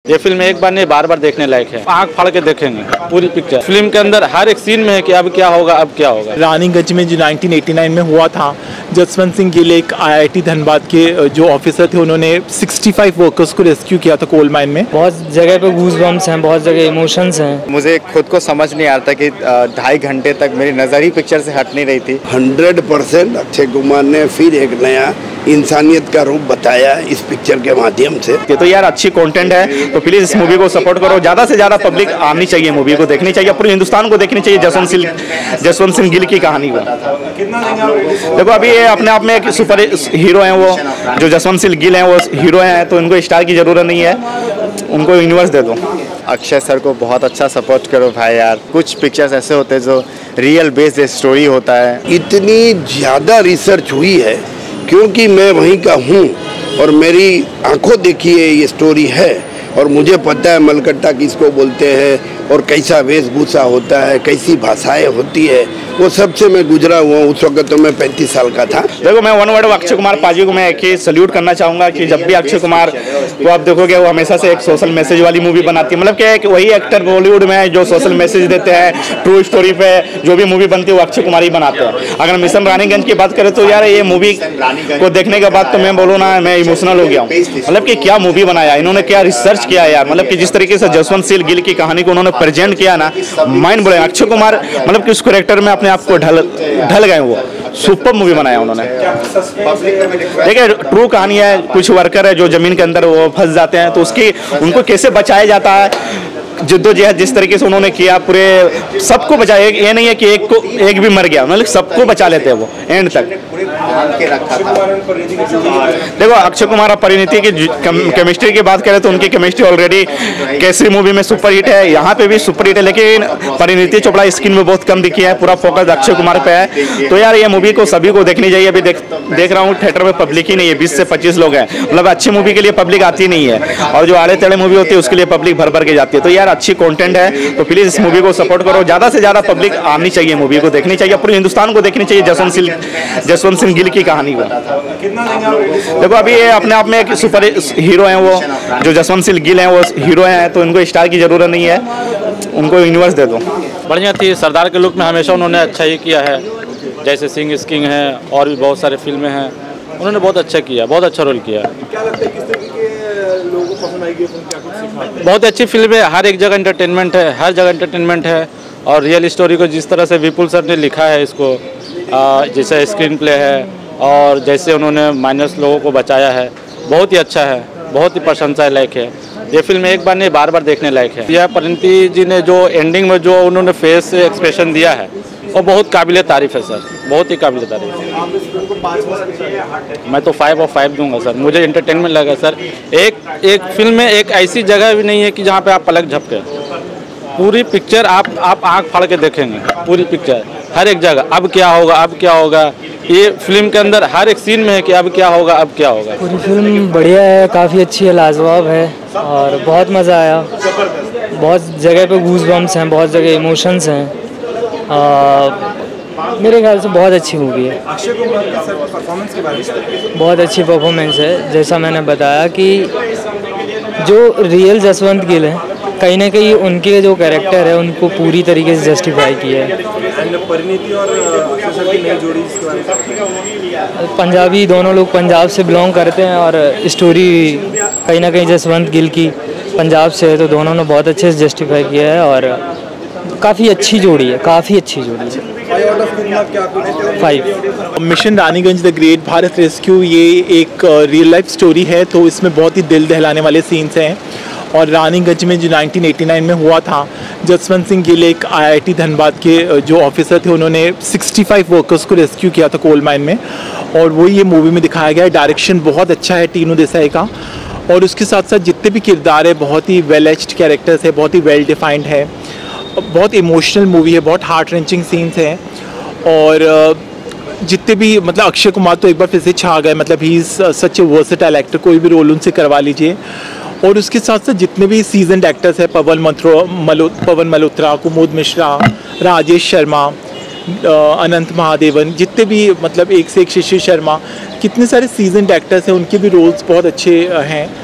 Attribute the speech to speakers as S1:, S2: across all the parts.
S1: ये फिल्म एक बार नहीं बार बार देखने लायक है। आंख फाड़ के देखेंगे पूरी पिक्चर। फिल्म के अंदर हर एक सीन में है कि अब क्या होगा अब क्या होगा।
S2: रानीगंज में जो 1989 में हुआ था, जसवंत सिंह गिल एक IIT धनबाद के जो ऑफिसर थे, उन्होंने 65 वर्कर्स को रेस्क्यू किया था कोल माइन में।
S3: बहुत जगह पे गूज़बम्स हैं, बहुत जगह इमोशंस हैं।
S4: मुझे खुद को समझ नहीं आ रहा था कि 2.5 घंटे तक मेरी नज़र ही पिक्चर से हट नहीं रही थी।
S5: 100% अक्षय कुमार ने फिर एक नया इंसानियत का रूप बताया इस पिक्चर के माध्यम से।
S1: तो यार अच्छी कंटेंट है, तो प्लीज इस मूवी को सपोर्ट करो। ज्यादा से ज्यादा पब्लिक आनी चाहिए, मूवी को देखनी चाहिए, पूरे हिंदुस्तान को देखनी चाहिए जसवंत सिंह गिल की कहानी को। देखो अभी ये अपने आप में एक सुपर हीरो हैं, वो जो जसवंत सिंह गिल हैं वो हीरो हैं, तो इनको स्टार की जरूरत नहीं है, उनको यूनिवर्स दे दो।
S4: अक्षय सर को बहुत अच्छा सपोर्ट करो भाई यार। कुछ पिक्चर्स ऐसे होते हैं जो रियल बेस्ड स्टोरी होता है।
S5: इतनी ज़्यादा रिसर्च हुई है क्योंकि मैं वहीं का हूँ और मेरी आंखों देखिए ये स्टोरी है, और मुझे पता है मलकट्टा किसको बोलते हैं और कैसा वेशभूषा होता है, कैसी भाषाएं होती है, वो सबसे मैं गुजरा हुआ हूँ। उस वक्त तो मैं 35 साल का था।
S1: देखो मैं वन वर्ड अक्षय कुमार पाजी को मैं एक ही सल्यूट करना चाहूँगा कि जब भी अक्षय कुमार को आप देखोगे वो हमेशा से एक सोशल मैसेज वाली मूवी बनाती है। मतलब क्या है कि वही एक्टर बॉलीवुड में जो सोशल मैसेज देते हैं, ट्रू स्टोरी पे जो भी मूवी बनती है वो अक्षय कुमार ही बनाते हैं। अगर मिशन रानीगंज की बात करें तो यार ये मूवी को देखने के बाद तो मैं बोलूँ ना, मैं इमोशनल हो गया हूँ। मतलब कि क्या मूवी बनाया इन्होंने, क्या रिसर्च किया यार। मतलब कि जिस तरीके से जसवंत सिंह गिल की कहानी को उन्होंने प्रेजेंट किया ना, माइंड ब्लोइंग। अक्षय कुमार मतलब कि उस कैरेक्टर में अपने आप को ढल गए, वो सुपर मूवी बनाया उन्होंने। देखिए ट्रू कहानी है, कुछ वर्कर है जो जमीन के अंदर वो फंस जाते हैं, तो उसकी उनको कैसे बचाया जाता है, जिद्दोजहद जिस तरीके से उन्होंने किया, पूरे सबको बचाया। ये नहीं है कि एक भी मर गया, मतलब सबको बचा लेते हैं वो एंड तक। देखो अक्षय कुमार और परिणीति की केमिस्ट्री की बात करें तो उनकी केमिस्ट्री ऑलरेडी केसरी मूवी में सुपर हिट है, यहाँ पे भी सुपर हिट है, लेकिन परिणीति चोपड़ा स्क्रीन में बहुत कम दिखी है, पूरा फोकस अक्षय कुमार पे है। तो यार ये मूवी को सभी को देखनी चाहिए। अभी देख रहा हूँ थिएटर में पब्लिक ही नहीं है, 20 से 25 लोग हैं। मतलब अच्छी मूवी के लिए पब्लिक आती नहीं है, और जो आड़े टेढ़े मूवी होती है उसके लिए पब्लिक भर भर के जाती है। तो यार अच्छी कंटेंट है, तो प्लीज इस मूवी को सपोर्ट करो। ज्यादा से ज्यादा पब्लिक आनी चाहिए, मूवी को देखनी चाहिए, पूरे हिंदुस्तान को देखनी चाहिए जसवंत सिंह गिल की कहानी को। देखो अभी ये अपने आप में एक सुपर हीरो हैं, वो जो जसवंत सिंह गिल हैं वो हीरो हैं, तो इनको स्टार की जरूरत नहीं है, उनको यूनिवर्स दे दो। बढ़िया थी, सरदार के लुक में हमेशा उन्होंने अच्छा ही किया है। जैसे सिंह इज किंग है और भी बहुत सारे फिल्में हैं, उन्होंने बहुत अच्छा किया, बहुत अच्छा रोल किया।
S2: क्या लगता है किस तरीके के लोगों को पसंद आएगी फिल्म, क्या कुछ सिखाती है?
S1: बहुत अच्छी फिल्म है, हर एक जगह एंटरटेनमेंट है, हर जगह एंटरटेनमेंट है। और रियल स्टोरी को जिस तरह से विपुल सर ने लिखा है इसको, जैसे स्क्रीन प्ले है और जैसे उन्होंने माइनस लोगों को बचाया है, बहुत ही अच्छा है, बहुत ही प्रशंसा लायक है। ये फिल्म एक बार नहीं बार बार देखने लायक है। यह परिणीति जी ने जो एंडिंग में जो उन्होंने फेस एक्सप्रेशन दिया है वो बहुत काबिल तारीफ है सर, बहुत ही काबिल तारीफ है। मैं तो 5 और 5 दूंगा सर, मुझे एंटरटेनमेंट लगा सर। एक फिल्म में एक ऐसी जगह भी नहीं है कि जहाँ पे आप पलक झपके, पूरी पिक्चर आप आंख फाड़ के देखेंगे, पूरी पिक्चर हर एक जगह अब क्या होगा अब क्या होगा। ये फिल्म के अंदर हर एक सीन में है कि अब क्या होगा अब क्या होगा।
S3: पूरी फिल्म बढ़िया है, काफ़ी अच्छी है, लाजवाब है और बहुत मज़ा आया। बहुत जगह पे गूज़बम्स हैं, बहुत जगह इमोशंस हैं। मेरे ख्याल से बहुत अच्छी मूवी है।
S2: अक्षय कुमार की सर परफॉर्मेंस के बारे में
S3: बहुत अच्छी परफॉर्मेंस है। जैसा मैंने बताया कि जो रियल जसवंत गिल हैं, कहीं ना कहीं उनके जो कैरेक्टर है उनको पूरी तरीके से जस्टिफाई किया है।
S2: परिणीति और अक्षय सर की नई जोड़ी इसके बारे में?
S3: पंजाबी, दोनों लोग पंजाब से बिलोंग करते हैं और स्टोरी कहीं ना कहीं जसवंत गिल की पंजाब से है, तो दोनों ने बहुत अच्छे से जस्टिफाई किया है और काफ़ी अच्छी जोड़ी है, काफ़ी अच्छी जोड़ी है। 5।
S2: Mission Raniganj the great Bharat rescue ये एक रियल लाइफ स्टोरी है, तो इसमें बहुत ही दिल दहलाने वाले सीन्स हैं। और रानीगंज में जो 1989 में हुआ था, जसवंत सिंह गिल एक IIT धनबाद के जो ऑफिसर थे, उन्होंने 65 वर्कर्स को रेस्क्यू किया था कोल माइन में, और वही ये मूवी में दिखाया गया है। डायरेक्शन बहुत अच्छा है टीनू देसाई का, और उसके साथ साथ जितने भी किरदार है बहुत ही वेल एज्ड कैरेक्टर्स है, बहुत ही वेल डिफाइंड है, बहुत इमोशनल मूवी है, बहुत हार्ट रेंचिंग सीन्स हैं। और जितने भी मतलब अक्षय कुमार तो एक बार फिर से छा गए, मतलब he is such a versatile actor, कोई भी रोल उनसे करवा लीजिए। और उसके साथ साथ जितने भी सीजनड एक्टर्स हैं, पवन मल्होत्रा, कुमुद मिश्रा, राजेश शर्मा, अनंत महादेवन, जितने भी मतलब एक से एक शिशिर शर्मा, कितने सारे सीजनड एक्टर्स हैं, उनके भी रोल्स बहुत अच्छे हैं।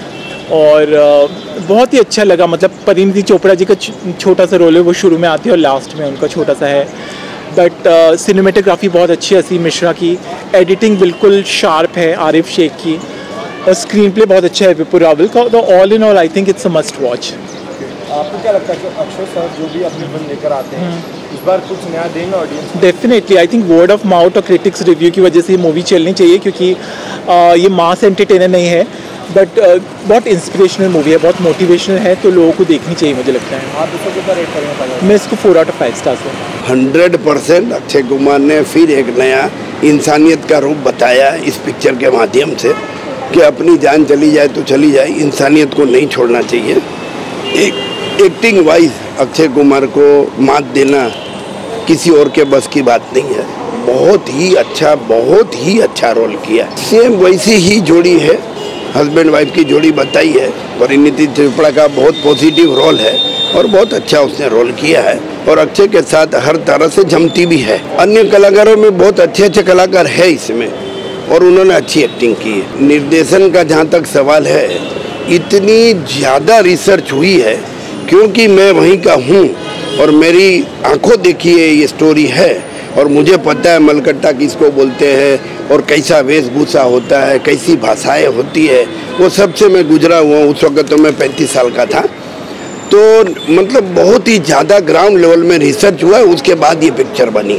S2: और बहुत ही अच्छा लगा। मतलब परिणीति चोपड़ा जी का छोटा सा रोल है, वो शुरू में आती है और लास्ट में उनका छोटा सा है। बट सिनेमेटोग्राफी बहुत अच्छी है असीम मिश्रा की, एडिटिंग बिल्कुल शार्प है आरिफ शेख की, और स्क्रीन प्ले बहुत अच्छा है विपुल रावल का। तो all in all I think it's a must watch.
S6: आपको क्या लगता है कि अक्षय सर जो भी अपनी फिल्म लेकर आते हैं इस बार कुछ नया देंगे audience?
S2: Definitely I think word of mouth और क्रिटिक्स रिव्यू की वजह से ये मूवी चलनी चाहिए, क्योंकि ये मास एंटरटेनर नहीं है बट बहुत इंस्पिरेशनल मूवी है, बहुत मोटिवेशनल है, तो लोगों को देखनी चाहिए मुझे लगता है।
S6: आप इसको कितना रेट करेंगे?
S2: मैं इसको 4 out of 5 स्टार्स दूँ।
S5: 100% अक्षय कुमार ने फिर एक नया इंसानियत का रूप बताया इस पिक्चर के माध्यम से कि अपनी जान चली जाए तो चली जाए, इंसानियत को नहीं छोड़ना चाहिए। एक्टिंग वाइज अक्षय कुमार को मात देना किसी और के बस की बात नहीं है। बहुत ही अच्छा रोल किया। सेम वैसी ही जोड़ी है, हस्बैंड वाइफ की जोड़ी बताई है। परिणीति चोपड़ा का बहुत पॉजिटिव रोल है और बहुत अच्छा उसने रोल किया है, और अक्षय के साथ हर तरह से जमती भी है। अन्य कलाकारों में बहुत अच्छे कलाकार है इसमें, और उन्होंने अच्छी एक्टिंग की है। निर्देशन का जहाँ तक सवाल है, इतनी ज़्यादा रिसर्च हुई है क्योंकि मैं वहीं का हूँ और मेरी आंखों देखी है ये स्टोरी है, और मुझे पता है मलकट्टा किसको बोलते हैं और कैसा वेशभूषा होता है, कैसी भाषाएं होती है, वो सबसे मैं गुजरा हुआ हूँ। उस वक्त तो मैं 35 साल का था, तो मतलब बहुत ही ज़्यादा ग्राउंड लेवल में रिसर्च हुआ है, उसके बाद ये पिक्चर बनी।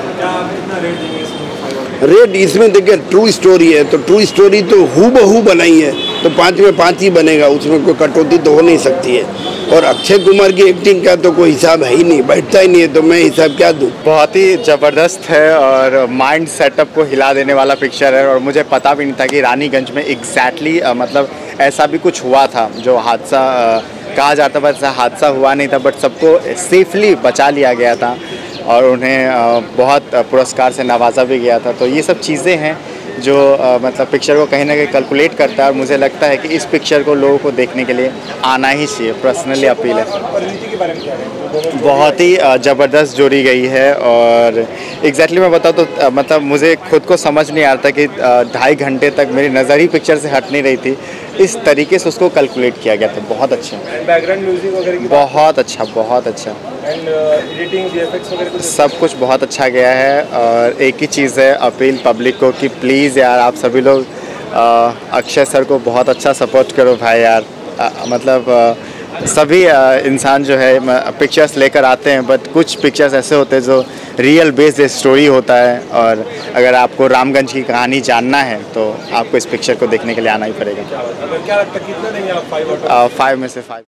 S5: रेट इसमें देखिए ट्रू स्टोरी है, तो ट्रू स्टोरी तो हूबहू बनाई है, तो 5 में 5 ही बनेगा, उसमें कोई कटौती तो हो नहीं सकती है। और अक्षय कुमार की एक्टिंग का तो कोई हिसाब है ही नहीं, बैठता ही नहीं है, तो मैं हिसाब क्या दूँ।
S4: बहुत ही ज़बरदस्त है और माइंड सेटअप को हिला देने वाला पिक्चर है। और मुझे पता भी नहीं था कि रानीगंज में एग्जैक्टली मतलब ऐसा भी कुछ हुआ था जो हादसा कहा जाता, बस हादसा हुआ नहीं था, बट सबको सेफली बचा लिया गया था और उन्हें बहुत पुरस्कार से नवाजा भी गया था। तो ये सब चीज़ें हैं जो मतलब पिक्चर को कहीं ना कहीं कैलकुलेट करता है, और मुझे लगता है कि इस पिक्चर को लोगों को देखने के लिए आना ही चाहिए। पर्सनली अपील है।
S6: परिणीति के बारे में क्या है?
S4: बहुत ही ज़बरदस्त जोड़ी गई है, और एग्जैक्टली मैं बताऊँ तो मतलब मुझे खुद को समझ नहीं आ रहा था कि 2.5 घंटे तक मेरी नज़र ही पिक्चर से हट नहीं रही थी। इस तरीके से उसको कैलकुलेट किया गया था। बहुत अच्छा,
S6: बैकग्राउंड म्यूजिक वगैरह की
S4: बहुत अच्छा
S6: एंड एडिटिंग वीएफएक्स वगैरह
S4: सब कुछ बहुत अच्छा गया है। और एक ही चीज़ है अपील पब्लिक को कि प्लीज़ यार आप सभी लोग अक्षय सर को बहुत अच्छा सपोर्ट करो भाई यार। मतलब सभी इंसान जो है पिक्चर्स लेकर आते हैं, बट कुछ पिक्चर्स ऐसे होते हैं जो रियल बेस्ड स्टोरी होता है, और अगर आपको रामगंज की कहानी जानना है तो आपको इस पिक्चर को देखने के लिए आना ही पड़ेगा।
S6: क्या लगता है कितना देंगे आप? 5 में से 5?